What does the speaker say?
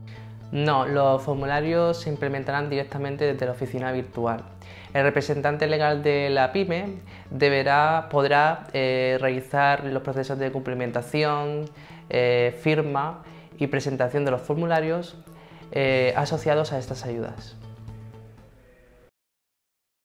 No, los formularios se implementarán directamente desde la oficina virtual. El representante legal de la PYME podrá realizar los procesos de cumplimentación, firma y presentación de los formularios asociados a estas ayudas.